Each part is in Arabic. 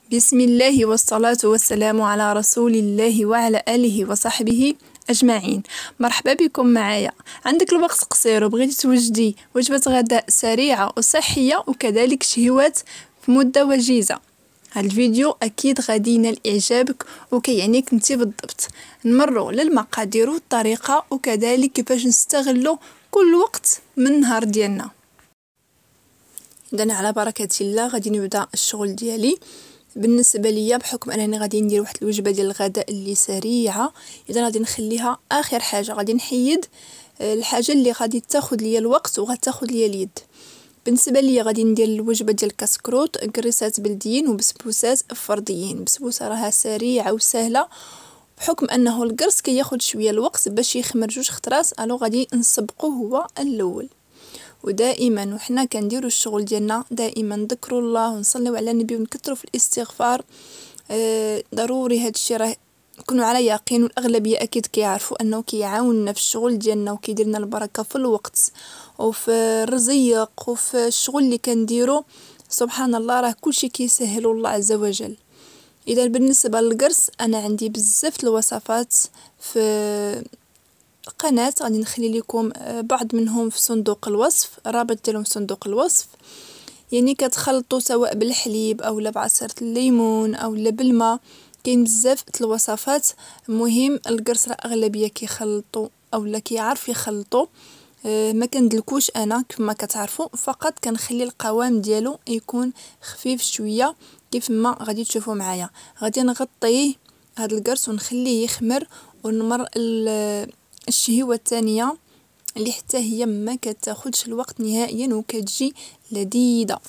بسم الله والصلاة والسلام على رسول الله وعلى آله وصحبه أجمعين. مرحبا بكم معايا. عندك الوقت قصير وبغيتي توجدي وجبة غداء سريعة وصحية وكذلك شهوات في مدة وجيزة، هذا الفيديو أكيد غادي ينال إعجابك وكيعنيك انتي بالضبط. نمروا للمقادير والطريقة وكذلك كيفاش نستغلوا كل وقت من النهار ديالنا. إذن على بركة الله غادي نبدا الشغل ديالي. بالنسبه ليا بحكم انني غادي ندير واحد الوجبه ديال الغداء اللي سريعه، اذا غادي نخليها اخر حاجه، غادي نحيد الحاجه اللي غادي تاخذ ليا الوقت وغتاخذ ليا اليد. بالنسبه ليا غادي ندير الوجبه ديال الكسكروط، كريسات بلديين وبسبوسات فرديين. بسبوسه راها سريعه وسهله بحكم انه القرص كياخذ شويه الوقت باش يخمر جوج خطرات، الو غادي نسبقو هو الاول. ودائما وحنا كنديروا الشغل ديالنا دائما نذكروا الله ونصليو على النبي ونكثروا في الاستغفار. ضروري هذا الشيء راه نكونوا على يقين، والاغلبيه اكيد كيعرفوا انه كيعاوننا في الشغل ديالنا وكيدير لنا البركه في الوقت وفي الرزق وفي الشغل اللي كنديروا. سبحان الله، راه كلشي كيسهل الله عز وجل. اذا بالنسبه للقرص انا عندي بزاف الوصفات في قناة، غادي نخلي لكم بعض منهم في صندوق الوصف، رابط ديالهم في صندوق الوصف. يعني كتخلطوا سواء بالحليب او بعصير الليمون او بالماء، كاين بزاف الوصفات. المهم القرص راه اغلبيه كيخلطوا او كيعرف يخلطوا، ما كندلكوش انا كما كتعرفوا، فقط كنخلي القوام ديالو يكون خفيف شويه كيف ما غادي تشوفوا معايا. غادي نغطيه هذا القرص ونخليه يخمر، ونمر الشهوة الثانية اللي حتى هي ما كتاخدش الوقت نهائيا وكتجي لذيذة.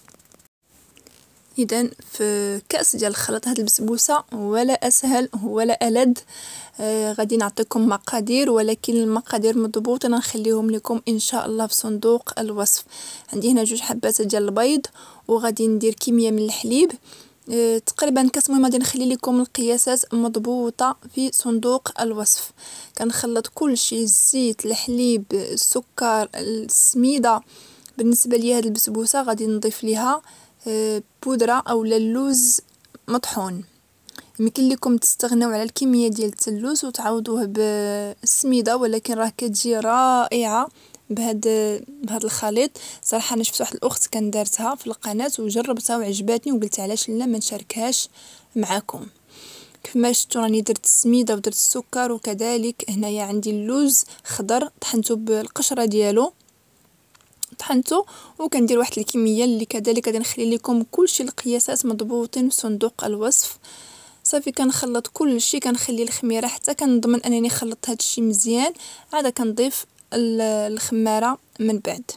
اذا في كاس ديال الخلط هاد البسبوسه ولا اسهل ولا ألذ. غادي نعطيكم مقادير، ولكن المقادير مضبوطه نخليهم لكم ان شاء الله في صندوق الوصف. عندي هنا 2 حبات ديال البيض، وغادي ندير كميه من الحليب تقريبا كاس. المهم غادي نخلي لكم القياسات مضبوطه في صندوق الوصف. كنخلط كل شيء، الزيت، الحليب، السكر، السميده. بالنسبه لي هاد البسبوسه غادي نضيف ليها بودره او اللوز مطحون. يمكن لكم تستغنوا على الكميه ديال اللوز وتعوضوه بالسميده، ولكن راه كتجي رائعه بهذا الخليط. صراحه انا شفت واحد الاخت كان دارتها في القناه وجربتها وعجباتني، وقلت علاش لا ما نشاركهاش معكم. كيف ما شفتوا راني درت السميده ودرت السكر، وكذلك هنايا عندي اللوز خضر طحنته بالقشره ديالو، طحنته وكندير واحد الكميه اللي كذلك غادي نخلي لكم كلشي القياسات مضبوطين في صندوق الوصف. صافي كنخلط كل شيء، كنخلي الخميره حتى كنضمن انني خلطت هذا الشيء مزيان، عاد كنضيف الخماره من بعد.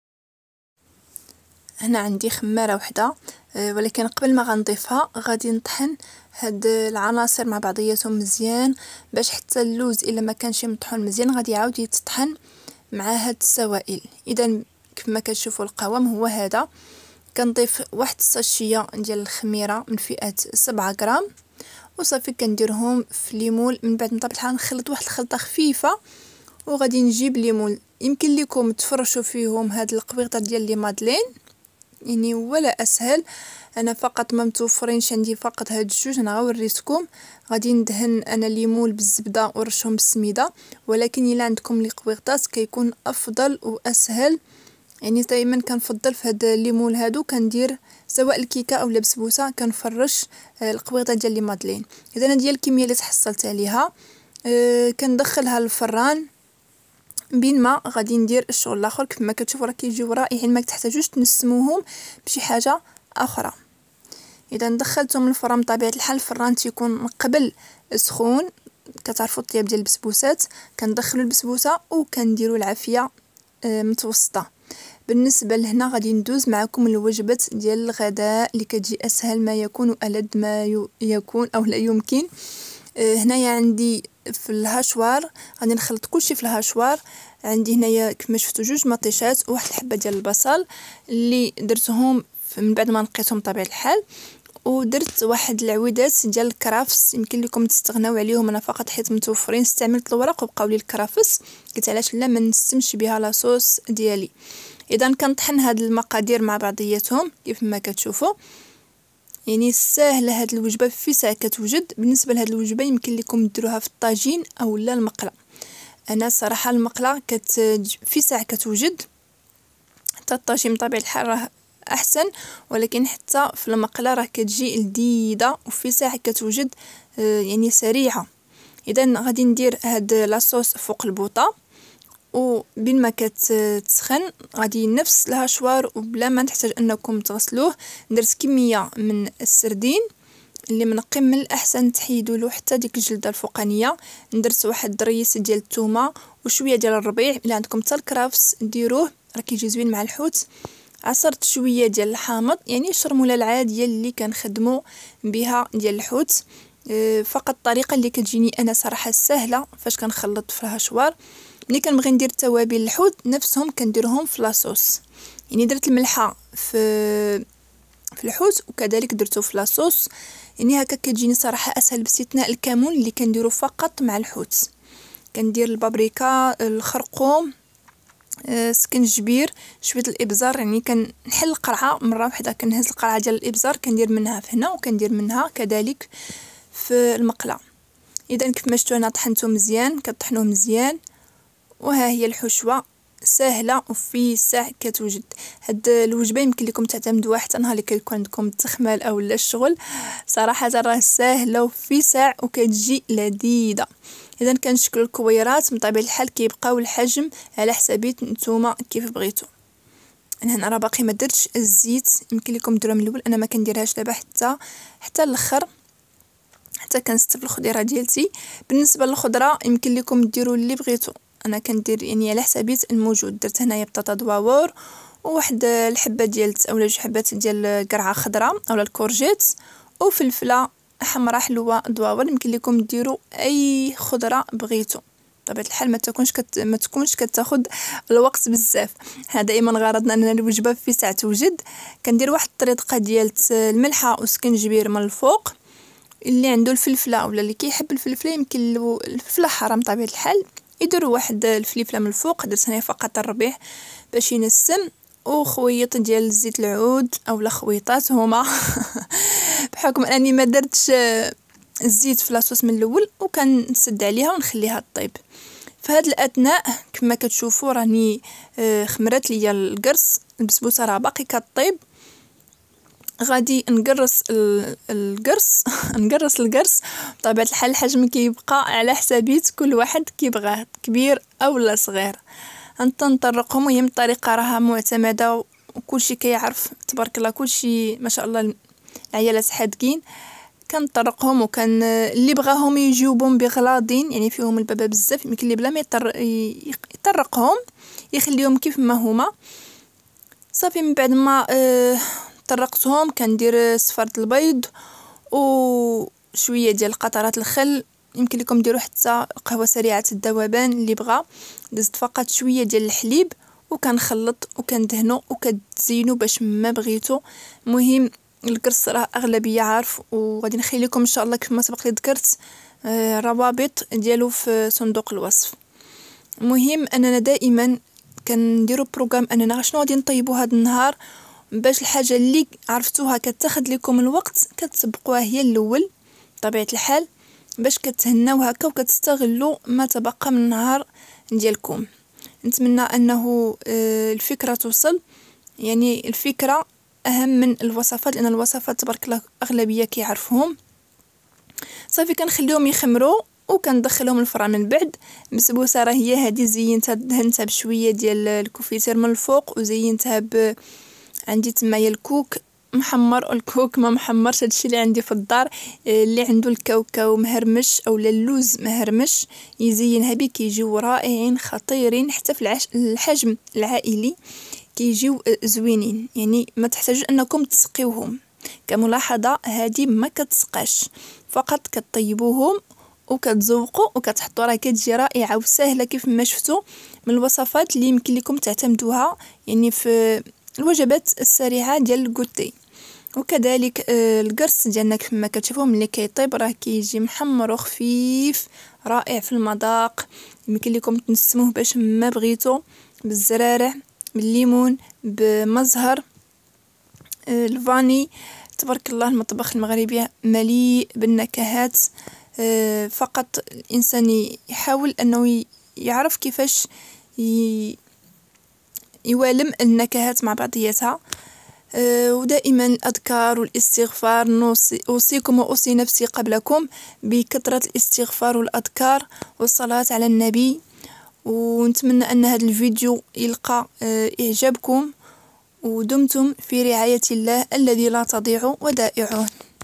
هنا عندي خماره وحده، ولكن قبل ما غنضيفها غادي نطحن هاد العناصر مع بعضياتهم مزيان، باش حتى اللوز الا ما كانش مطحون مزيان غادي يعاود يتطحن مع هاد السوائل. اذا كما كتشوفوا القوام هو هذا. كنضيف واحد الساشيه ديال الخميره من فئه 7 غرام، وصافي كنديرهم في ليمون. من بعد نطبع الحال نخلط واحد الخلطه خفيفه، وغادي نجيب ليمون. يمكن لكم تفرشوا فيهم هاد القويطه ديال لي مادلين، يعني ولا اسهل. انا فقط ما متوفرينش عندي فقط هاد الجوج، انا غوريتكم. غادي ندهن انا ليمون بالزبده ورشهم بالسميده، ولكن الا عندكم لي قويطات كيكون افضل واسهل. يعني دائما كنفضل في هاد الليمون هادو كندير سواء الكيكه او البسبوسه كنفرش القويطه ديال لي مادلين. اذا انا ديال الكميه اللي تحصلت عليها كندخلها للفران بين ما غادي ندير الشغل الاخر. كما كتشوفوا راه كيجيو رائعين، ما تحتاجوش تنسموهم بشي حاجه اخرى. اذا دخلتهم للفران بطبيعه الحال الفران تيكون قبل سخون. كتعرفوا الطياب ديال البسبوسات، كندخلوا البسبوسه وكنديروا العافيه متوسطه. بالنسبه لهنا غادي ندوز معكم الوجبه ديال الغداء اللي كتجي اسهل ما يكون والذ ما يكون او لا يمكن. هنايا عندي في الهاشوار غادي نخلط كلشي في الهاشوار. عندي هنايا كما شفتوا 2 مطيشات وواحد الحبه ديال البصل اللي درتهم من بعد ما نقيتهم بطبيعه الحال، ودرت واحد العويدات ديال الكرافس. يمكن لكم تستغناو عليهم، انا فقط حيت متوفرين استعملت الورق وبقاو لي الكرافس، قلت علاش لا ما نستمش بها لاصوص ديالي. اذا كنطحن هاد المقادير مع بعضياتهم كيف ما كتشوفوا. يعني ساهله هاد الوجبه في ساعه كتوجد. بالنسبه لهاد الوجبه يمكن لكم ديروها في الطاجين او لا المقله. انا صراحه المقله في ساعه كتوجد، حتى الطاجين بطبيعه الحال راه احسن، ولكن حتى في المقله راه كتجي لذيذه وفي ساعه كتوجد يعني سريعه. اذا غادي ندير هاد لاصوص فوق البوطه، وبين ما كتسخن غادي نفس الهشوار وبلا ما تحتاج انكم تغسلوه. درت كميه من السردين اللي منقي، من الاحسن تحيدوا له حتى ديك الجلده الفوقانيه. درت واحد الريس ديال الثومه وشويه ديال الربيع، الا عندكم حتى الكرافس ديروه راه كيجي زوين مع الحوت. عصرت شويه ديال الحامض، يعني الشرموله العاديه اللي كنخدموا بها ديال الحوت. فقط الطريقه اللي كتجيني انا صراحه سهله فاش كنخلط في الهشوار. ملي كنبغي ندير توابل الحوت نفسهم كنديرهم في لاصوص، يعني درت الملحه في الحوت وكذلك درته في لاصوص، يعني هكا كتجيني صراحه اسهل، باستثناء الكمون اللي كنديرو فقط مع الحوت. كندير البابريكا، الخرقوم، سكنجبير، شويه الابزار، يعني كنحل القرعه مره واحده، كنهز القرعه ديال الابزار كندير منها في هنا وكندير منها كذلك في المقله. اذا كيف ما شفتوا انا طحنته مزيان، كطحنوه مزيان، وها هي الحشوه سهله وفي ساع كتوجد. هاد الوجبه يمكن لكم تعتمدوها حتى نهار اللي كيكون عندكم التخمال او لا الشغل، صراحه راه ساهله وفي ساع وكتجي لذيذه. اذا كنشكلوا الكويرات من طبيعه الحال كيبقاو الحجم على حسابيه نتوما كيف بغيتو. انا هنا راه باقي ما درتش الزيت، يمكن لكم ديروها من الاول، انا ما كنديرهاش دابا حتى الاخر، حتى كنستف الخضيره ديالتي. بالنسبه للخضره يمكن لكم ديروا اللي بغيتو، انا كندير يعني على حسابيه الموجود. درت هنايا بطاطا دواور وواحد الحبه ديال اولا جوج حبات ديال قرعه خضراء اولا الكورجيت، وفلفله حمراء حلوه دواور. يمكن لكم ديروا اي خضره بغيتو، بطبيعه الحال ما تكونش كتاخد الوقت بزاف. هذا دائما غرضنا ان الوجبه في ساعه توجد. كندير واحد الطريقه ديال الملحه وسكنجبير من الفوق. اللي عنده الفلفله ولا اللي كيحب الفلفله يمكن له الفلفله حرام بطبيعه الحال يديروا واحد الفلفله من الفوق. درت هنا فقط الربيع باش ينسم، وخويط ديال زيت العود اولا خويطات هما بحكم انني ما درتش الزيت في لاصوص من الاول، وكنسد عليها ونخليها طيب. في هذا الاثناء كما كتشوفوا راني خمرت ليا القرص، البسبوسه راه باقي كطيب. غادي نقرص القرص نقرص القرص. بطبيعه الحال الحجم كيبقى على حسابيه كل واحد كيبغاه، كبير اولا صغير. نطرقهم، وهي الطريقه راها معتمده وكلشي كيعرف تبارك الله، كلشي ما شاء الله العيالات حادقين. كنطرقهم وكان اللي بغاهم يجيوبهم بغلاضين، يعني فيهم البابا بزاف، يمكن اللي بلا ما يطرقهم يخليهم كيف ما هما صافي. من بعد ما طرقتهم كندير صفارة البيض وشويه ديال قطرات الخل. يمكن لكم ديروا حتى قهوه سريعه الذوبان اللي بغى. دزت فقط شويه ديال الحليب وكنخلط وكندهنو وكتزينوا باش ما بغيتو. المهم القرص راه اغلبيه عارف، وغادي نخلي لكم ان شاء الله كما سبق لي ذكرت روابط ديالو في صندوق الوصف. المهم اننا دائما كنديروا بروغرام اننا شنو غادي نطيبوا هذا النهار، باش الحاجه اللي عرفتوها كتاخذ لكم الوقت كتسبقوها هي الاول بطبيعه الحال، باش كتهناو هكا وكتستغلوا ما تبقى من النهار ديالكم. نتمنى انه الفكره توصل، يعني الفكره اهم من الوصفات، لان الوصفات تبارك الله اغلبيه كيعرفهم. صافي كنخليهم يخمروا وكندخلهم الفران. من بعد البسبوسه راه هي هذه زينتها، دهنتها بشويه ديال الكوفيتير من الفوق، وزينتها عندي تمايا الكوك محمر، الكوك ما محمرش، هادشي اللي عندي في الدار. اللي عنده الكاوكاو مهرمش او اللوز مهرمش يزينها به، كيجيو رائعين خطيرين. حتى في الحجم العائلي كيجيو زوينين، يعني ما تحتاجوش انكم تسقيوهم. كملاحظه هذه ما كتسقاش، فقط كطيبوهم وكتزوقوا وكتحطوا، راه كتجي رائعه وسهله كيف ما شفتوا، من الوصفات اللي يمكن لكم تعتمدوها يعني في الوجبات السريعه ديال الكوتي. وكذلك القرص ديالنا كما كتشوفوا ملي كيطيب راه كيجي محمر وخفيف رائع في المذاق. يمكن لكم تنسموه باش ما بغيتو، بالزرارع، بالليمون، بمزهر الفاني، تبارك الله المطبخ المغربي مليء بالنكهات. فقط الإنسان يحاول أنه يعرف كيفاش يوالم النكهات مع بعضياتها. ودائما الأذكار والاستغفار، أوصيكم وأوصي نفسي قبلكم بكثرة الاستغفار والأذكار والصلاة على النبي. ونتمنى أن هذا الفيديو يلقى إعجابكم، ودمتم في رعاية الله الذي لا تضيع ودائعه.